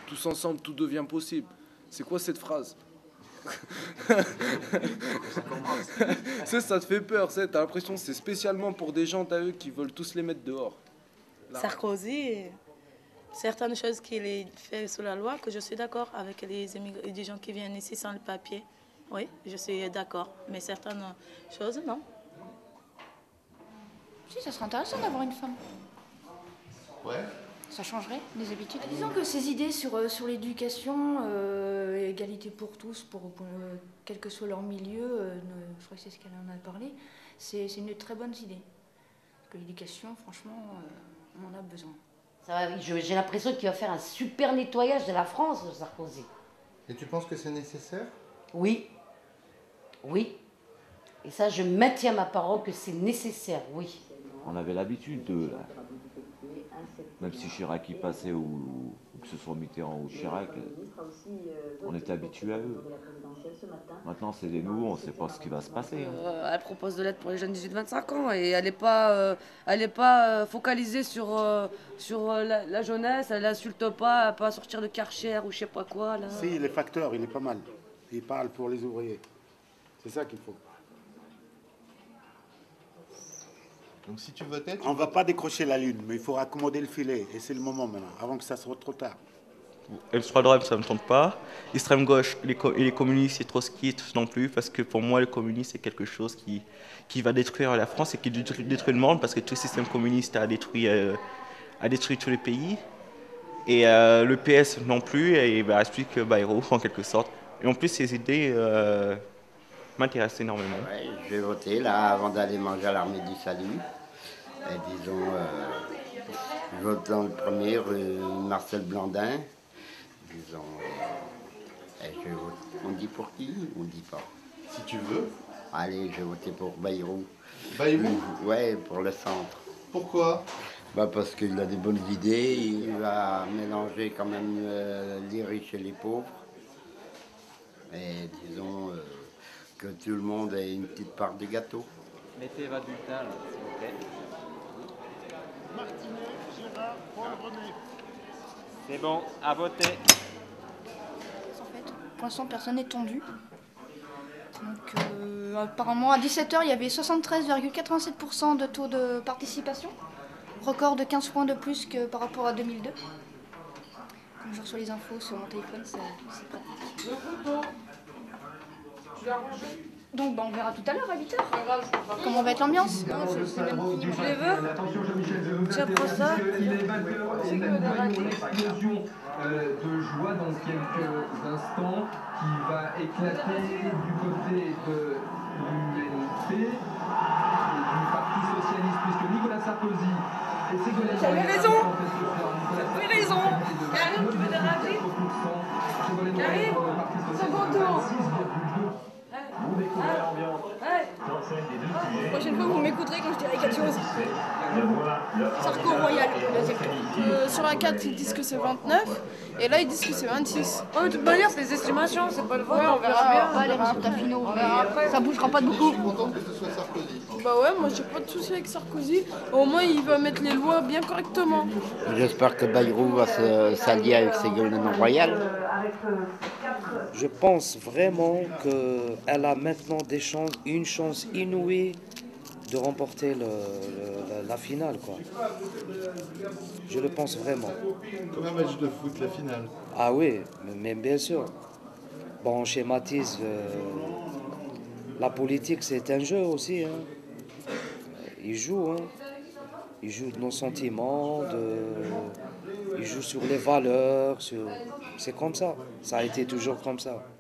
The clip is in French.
Tous ensemble, tout devient possible. C'est quoi cette phrase? Ça te fait peur, t'as l'impression que c'est spécialement pour des gens t'as eux qui veulent tous les mettre dehors. Là. Sarkozy, certaines choses qu'il fait sous la loi, que je suis d'accord avec des gens qui viennent ici sans le papier. Oui, je suis d'accord, mais certaines choses, non. Si, ça serait intéressant d'avoir une femme. Ouais. Ça changerait les habitudes. Disons que ces idées sur l'éducation, égalité pour tous, quel que soit leur milieu, je crois que c'est ce qu'elle en a parlé, c'est une très bonne idée. Que l'éducation, franchement, on en a besoin. J'ai l'impression qu'il va faire un super nettoyage de la France, Sarkozy. Et tu penses que c'est nécessaire? Oui. Oui. Et ça, je maintiens ma parole que c'est nécessaire, oui. On avait l'habitude de... Même si Chirac y passait ou que ce soit Mitterrand ou Chirac, on était habitués à eux. Maintenant, c'est des nouveaux, on ne sait pas ce qui va se passer. Elle propose de l'aide pour les jeunes 18-25 ans et elle n'est pas focalisée sur la jeunesse, elle n'insulte pas, elle ne va pas sortir de Karcher ou je sais pas quoi. Là. Si, les facteurs, il est pas mal. Il parle pour les ouvriers. C'est ça qu'il faut. Donc si tu votais... On ne va pas décrocher la lune, mais il faut raccommoder le filet. Et c'est le moment maintenant, avant que ça soit trop tard. Extrême droite, ça ne me tente pas. Extrême gauche et les communistes et trotskistes non plus, parce que pour moi, le communisme, c'est quelque chose qui va détruire la France et qui détruit le monde, parce que tout le système communiste a détruit tous les pays. Et le PS non plus, et il reste que Bayrou, en quelque sorte. Et en plus, ces idées m'intéressent énormément. Ouais, je vais voter là, avant d'aller manger à l'Armée du Salut. Et disons, je vote dans le premier, rue Marcel Blandin. Disons, je vote. On dit pour qui ou on dit pas? Si tu veux. Allez, je vais voter pour Bayrou. Bayrou? Ouais, pour le centre. Pourquoi? Parce qu'il a des bonnes idées, il va mélanger quand même les riches et les pauvres. Et disons que tout le monde ait une petite part du gâteau. Mettez votre bulletin là, s'il vous plaît. Martinet, Gérard, Paul, René. C'est bon, à voter. En fait, pour l'instant, personne n'est tendu. Donc, apparemment, à 17h, il y avait 73,87% de taux de participation. Record de 15 points de plus que par rapport à 2002. Comme je reçois les infos sur mon téléphone, c'est pratique. Donc on verra tout à l'heure à 8h. Comment va être l'ambiance? C'est même fini. Je les veux. Tiens, prends ça. On a une explosion de joie dans quelques instants qui va éclater du côté de l'UMP et du Parti Socialiste, puisque Nicolas Sarkozy et Ségolène J'avais Royal... raison. J'avais raison. Karim, tu veux des ratés? Karim, second tour. Vous découvrez l'ambiance. La prochaine fois, vous m'écouterez quand je dirai quelque chose. Sarko Royal, deuxième tour. Sur la carte, ils disent que c'est 29, et là, ils disent que c'est 26. Oh, de toute manière, c'est des estimations, c'est pas le vote, on verra Pas bien. les résultats finaux, mais ça bougera pas de beaucoup. Je suis content que ce soit Sarkozy. Bah ouais, moi j'ai pas de soucis avec Sarkozy. Au moins, il va mettre les lois bien correctement. J'espère que Bayrou va s'allier avec Ségolène Royal. Je pense vraiment qu'elle a maintenant une chance inouïe de remporter la finale, quoi. Je le pense vraiment. Comme un match de foot, la finale. Ah oui, mais bien sûr. Bon, on schématise. La politique, c'est un jeu aussi. Hein. Il joue, hein. Il joue de nos sentiments, il joue sur les valeurs. C'est comme ça. Ça a été toujours comme ça.